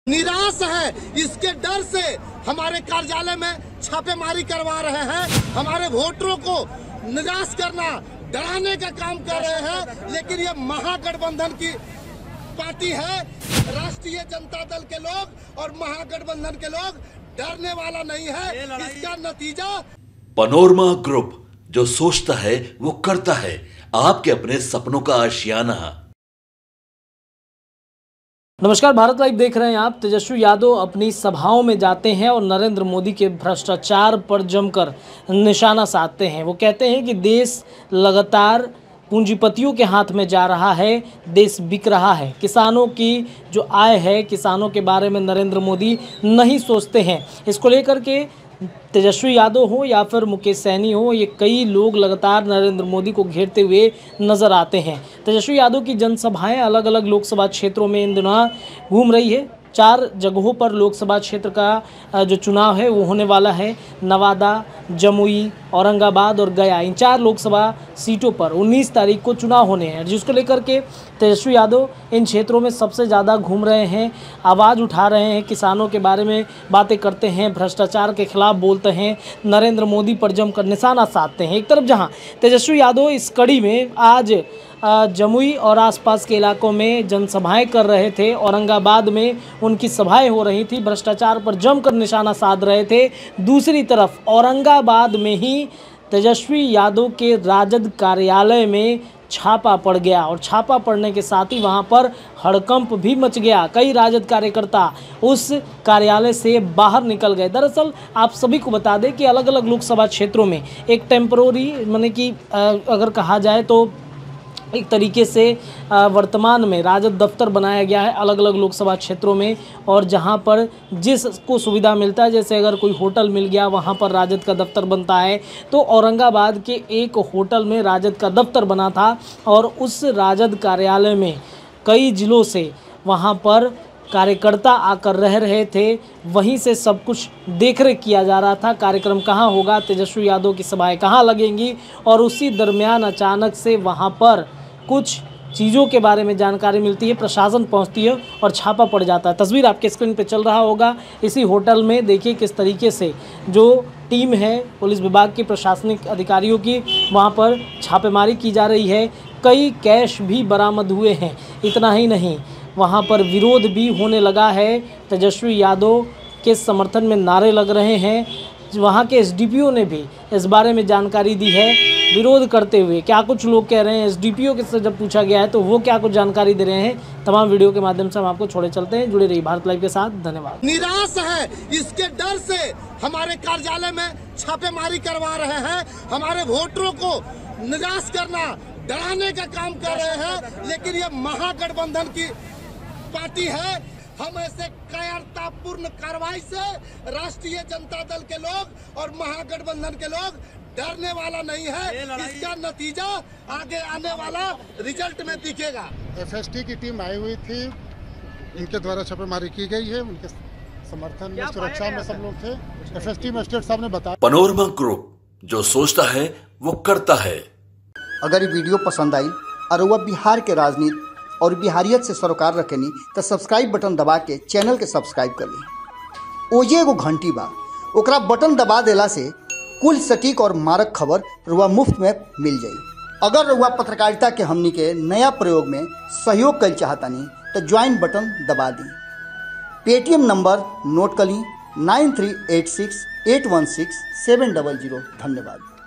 निराश है। इसके डर से हमारे कार्यालय में छापेमारी करवा रहे हैं, हमारे वोटरों को निराश करना, डराने का काम कर रहे हैं। लेकिन ये महागठबंधन की पार्टी है। राष्ट्रीय जनता दल के लोग और महागठबंधन के लोग डरने वाला नहीं है। इसका नतीजा पनोरमा ग्रुप, जो सोचता है वो करता है। आपके अपने सपनों का आशियाना। नमस्कार, भारत लाइव देख रहे हैं आप। तेजस्वी यादव अपनी सभाओं में जाते हैं और नरेंद्र मोदी के भ्रष्टाचार पर जमकर निशाना साधते हैं। वो कहते हैं कि देश लगातार पूंजीपतियों के हाथ में जा रहा है, देश बिक रहा है। किसानों की जो आय है, किसानों के बारे में नरेंद्र मोदी नहीं सोचते हैं। इसको लेकर के तेजस्वी यादव हो या फिर मुकेश सैनी हो, ये कई लोग लगातार नरेंद्र मोदी को घेरते हुए नजर आते हैं। तेजस्वी यादव की जनसभाएं अलग अलग लोकसभा क्षेत्रों में इन दिनों घूम रही है। 4 जगहों पर लोकसभा क्षेत्र का जो चुनाव है वो होने वाला है। नवादा, जमुई, औरंगाबाद और गया, इन 4 लोकसभा सीटों पर 19 तारीख को चुनाव होने हैं, जिसको लेकर के तेजस्वी यादव इन क्षेत्रों में सबसे ज़्यादा घूम रहे हैं, आवाज़ उठा रहे हैं, किसानों के बारे में बातें करते हैं, भ्रष्टाचार के खिलाफ बोलते हैं, नरेंद्र मोदी पर जमकर निशाना साधते हैं। एक तरफ जहां तेजस्वी यादव इस कड़ी में आज जमुई और आसपास के इलाकों में जनसभाएं कर रहे थे, औरंगाबाद में उनकी सभाएं हो रही थी, भ्रष्टाचार पर जमकर निशाना साध रहे थे। दूसरी तरफ औरंगाबाद में ही तेजस्वी यादव के राजद कार्यालय में छापा पड़ गया और छापा पड़ने के साथ ही वहां पर हड़कंप भी मच गया। कई राजद कार्यकर्ता उस कार्यालय से बाहर निकल गए। दरअसल आप सभी को बता दें कि अलग अलग लोकसभा क्षेत्रों में एक टेम्परोरी, माने कि अगर कहा जाए तो एक तरीके से वर्तमान में राजद दफ्तर बनाया गया है अलग अलग लोकसभा क्षेत्रों में। और जहां पर जिसको सुविधा मिलता है, जैसे अगर कोई होटल मिल गया वहां पर राजद का दफ्तर बनता है, तो औरंगाबाद के एक होटल में राजद का दफ्तर बना था और उस राजद कार्यालय में कई जिलों से वहां पर कार्यकर्ता आकर रह रहे थे। वहीं से सब कुछ देखरेख किया जा रहा था, कार्यक्रम कहाँ होगा, तेजस्वी यादव की सभाएं कहाँ लगेंगी। और उसी दरमियान अचानक से वहाँ पर कुछ चीज़ों के बारे में जानकारी मिलती है, प्रशासन पहुंचती है और छापा पड़ जाता है। तस्वीर आपके स्क्रीन पे चल रहा होगा। इसी होटल में देखिए किस तरीके से जो टीम है पुलिस विभाग की, प्रशासनिक अधिकारियों की, वहाँ पर छापेमारी की जा रही है। कई कैश भी बरामद हुए हैं। इतना ही नहीं, वहाँ पर विरोध भी होने लगा है। तेजस्वी यादव के समर्थन में नारे लग रहे हैं। वहाँ के एसडीपीओ ने भी इस बारे में जानकारी दी है विरोध करते हुए। क्या कुछ लोग कह रहे हैं, एसडीपीओ के से जब पूछा गया है तो वो क्या कुछ जानकारी दे रहे हैं, तमाम वीडियो के माध्यम से हम आपको छोड़े चलते हैं। जुड़े रहिए भारत लाइव के साथ। धन्यवाद। निराश है। इसके डर से हमारे कार्यालय में छापेमारी करवा रहे हैं, हमारे वोटरों को निराश करना, डराने का काम कर रहे हैं। लेकिन ये महागठबंधन की पार्टी है। हम ऐसे कायरतापूर्ण कार्रवाई से राष्ट्रीय जनता दल के लोग और महागठबंधन के लोग डरने वाला नहीं है। इसका नतीजा आगे आने वाला रिजल्ट में दिखेगा। एफएसटी की टीम आई हुई थी, इनके द्वारा छापेमारी की गई है। उनके समर्थन में, सुरक्षा में सब लोग थे। एफएसटी मजिस्ट्रेट साहब ने बताया। पनोरमा ग्रुप, जो सोचता है वो करता है। अगर ये वीडियो पसंद आई और वह बिहार के राजनीति और बिहारियत से सरोकार रखेनी तो सब्सक्राइब बटन दबा के चैनल के सब्सक्राइब कर ली। ओजे एगो घंटी बा, ओकरा बटन दबा देला से कुल सटीक और मारक खबर रुआ मुफ्त में मिल जाई। अगर रुआ पत्रकारिता के हमनी के नया प्रयोग में सहयोग कर चाहतानी तो ज्वाइन बटन दबा दी। पेटीएम नंबर नोट कर ली 9386816700। धन्यवाद।